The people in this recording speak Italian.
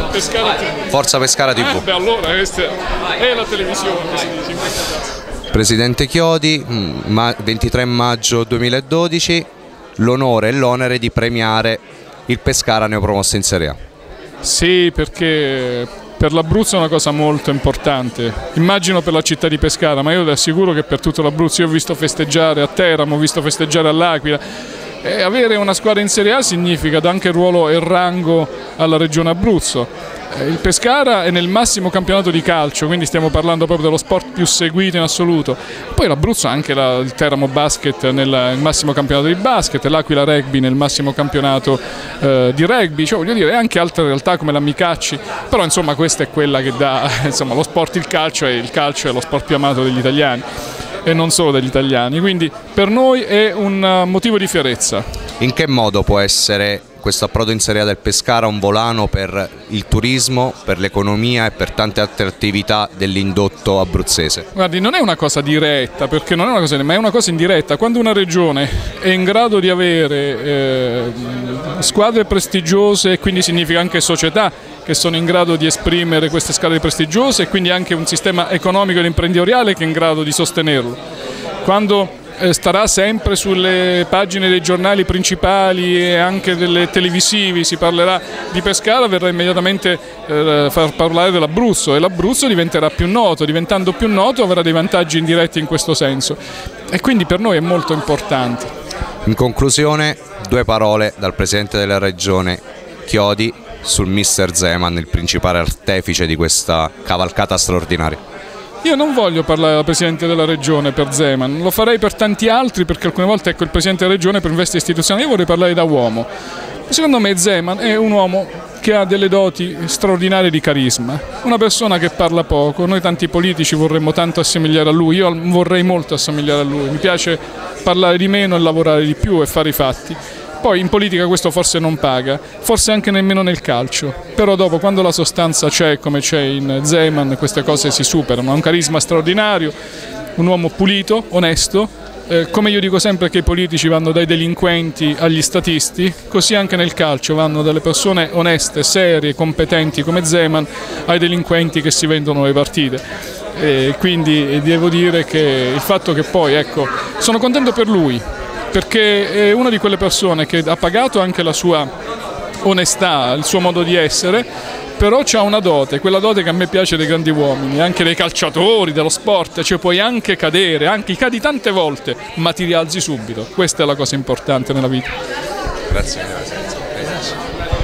Pescara TV. Forza Pescara TV. Beh, allora questa è la televisione, si dice in questo caso. Presidente Chiodi, 23 maggio 2012, l'onore e l'onere di premiare il Pescara neopromosso in Serie A. Sì, perché per l'Abruzzo è una cosa molto importante, immagino per la città di Pescara, ma io le assicuro che per tutto l'Abruzzo. Io ho visto festeggiare a Teramo, ho visto festeggiare all'Aquila, e avere una squadra in Serie A significa dare anche il ruolo e il rango alla regione Abruzzo. Il Pescara è nel massimo campionato di calcio, quindi stiamo parlando proprio dello sport più seguito in assoluto. Poi l'Abruzzo ha anche il Teramo Basket nel massimo campionato di basket, l'Aquila Rugby nel massimo campionato di rugby, cioè voglio dire, anche altre realtà come l'Amicacci, però insomma questa è quella che dà insomma, lo sport, il calcio è lo sport più amato degli italiani e non solo degli italiani, quindi per noi è un motivo di fierezza. In che modo può essere questo approdo in Serie A del Pescara un volano per il turismo, per l'economia e per tante altre attività dell'indotto abruzzese? Guardi, non è una cosa diretta, perché non è una cosa, ma è una cosa indiretta. Quando una regione è in grado di avere squadre prestigiose, e quindi significa anche società che sono in grado di esprimere queste squadre prestigiose, e quindi anche un sistema economico ed imprenditoriale che è in grado di sostenerlo. Quando starà sempre sulle pagine dei giornali principali e anche delle televisivi, si parlerà di Pescara, verrà immediatamente far parlare dell'Abruzzo, e l'Abruzzo diventerà più noto, diventando più noto avrà dei vantaggi indiretti in questo senso, e quindi per noi è molto importante. In conclusione, due parole dal Presidente della Regione Chiodi sul mister Zeman, il principale artefice di questa cavalcata straordinaria. Io non voglio parlare al Presidente della Regione per Zeman, lo farei per tanti altri, perché alcune volte il Presidente della Regione per investe istituzionale. Io vorrei parlare da uomo. Secondo me Zeman è un uomo che ha delle doti straordinarie di carisma, una persona che parla poco. Noi tanti politici vorremmo tanto assomigliare a lui, io vorrei molto assomigliare a lui, mi piace parlare di meno e lavorare di più e fare i fatti. Poi in politica questo forse non paga, forse anche nemmeno nel calcio, però dopo, quando la sostanza c'è come c'è in Zeman, queste cose si superano. Ha un carisma straordinario, un uomo pulito, onesto, come io dico sempre che i politici vanno dai delinquenti agli statisti, così anche nel calcio vanno dalle persone oneste, serie, competenti come Zeman ai delinquenti che si vendono le partite. E quindi devo dire che il fatto che poi, ecco, sono contento per lui, perché è una di quelle persone che ha pagato anche la sua onestà, il suo modo di essere, però c'ha una dote, quella dote che a me piace dei grandi uomini, anche dei calciatori, dello sport, cioè puoi anche cadere, anche cadi tante volte, ma ti rialzi subito. Questa è la cosa importante nella vita. Grazie.